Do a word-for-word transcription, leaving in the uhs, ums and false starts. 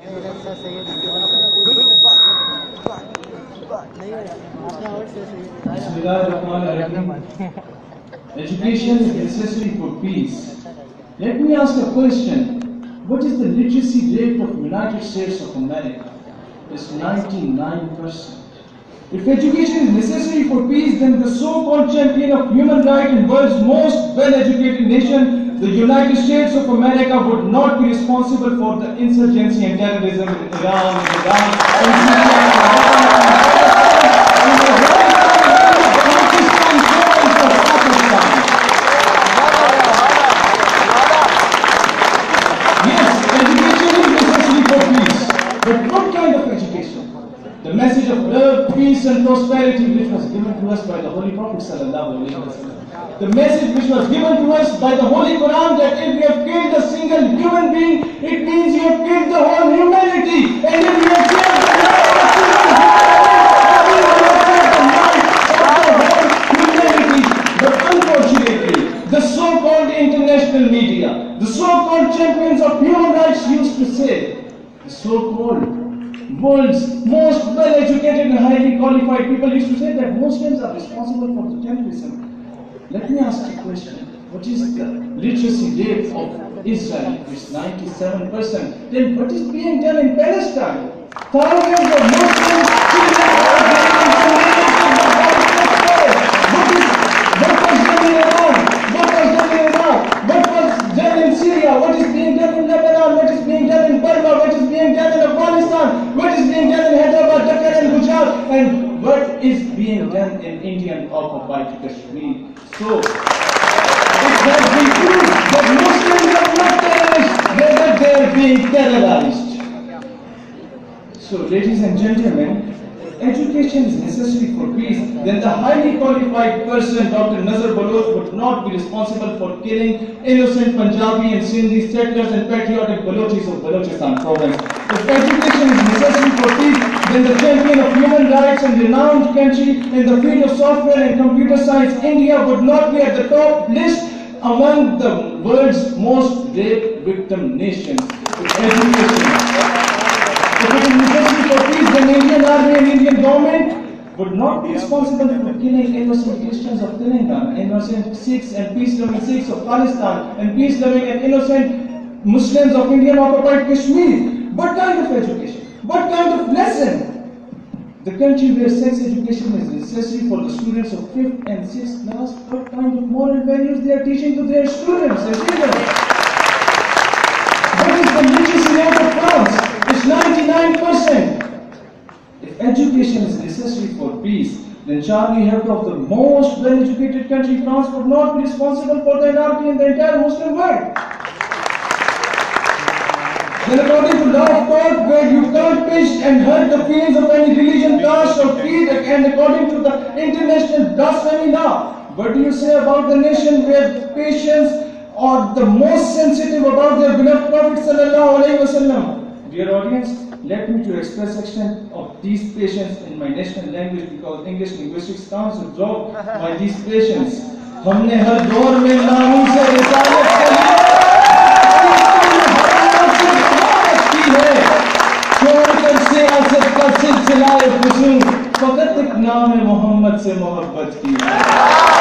Education is necessary for peace. Let me ask a question. What is the literacy rate of United States of America? It's ninety-nine percent. If education is necessary for peace, then the so-called champion of human rights and world's most well-educated nation, the United States of America, would not be responsible for the insurgency and terrorism in Iran, in Iran, in Syria, the message of love, peace and prosperity which was given to us by the Holy Prophet sallallahu alaihi wasallam. The message which was given to us by the Holy Quran, that if we have killed a single human being, it means you have killed the whole humanity. And if you have killed the whole humanity. But unfortunately, the so-called international media, the so-called champions of human rights used to say, the so-called world's most well-educated and highly qualified people used to say that Muslims are responsible for the terrorism. Let me ask you a question. What is the literacy rate of Israel? It's ninety-seven percent. Then what is being done in Palestine? Thousands of Muslims What was done in Iran? What was done in Iraq? What was done in Syria? What is being done in Lebanon? What is being done in Burma? What is being done in Afghanistan? What is being done in Hyderabad, Dhaka and Gujarat? And what is being done in Indian occupied Kashmir? So, it has been proved that Muslims are not terrorists, rather they are being terrorized. So, ladies and gentlemen, education is necessary for peace. Then the highly qualified person, Doctor Nazar Baloch, would not be responsible for killing innocent Punjabi and Sindhi settlers and patriotic Balochis of Balochistan province. If education is necessary for peace, then the champion of human rights and renowned country in the field of software and computer science, India, would not be at the top list among the world's most rape victim nations. If education If it is necessary for peace, then Indian army and Indian government would not be responsible for killing innocent Christians of Telangana, innocent Sikhs and peace-loving Sikhs of Palestine, and peace-loving and innocent Muslims of Indian occupied Kashmir. What kind of education? What kind of lesson? The country where sex education is necessary for the students of fifth and sixth class, what kind of moral values they are teaching to their students and children? What is the literacy rate of France? It's ninety-nine percent. If education is necessary for peace, then Charlie Hebdo of the most well-educated country, France, would not be responsible for the anarchy in the entire Muslim world. Then according to law of God, where you can't pinch and hurt the feelings of any religion, caste or creed, and according to the international blasphemy law, what do you say about the nation where patients are the most sensitive about their beloved Prophet sallallahu alaihi wasallam? Dear audience, let me to express section of these patients in my national language, because English linguistics counts to drop by these patients. हमने हर दौर में नामों से रिसालत की है, छोड़कर सियासत का सिलसिला फजूल, फकत एक नाम मोहम्मद से मोहब्बत की।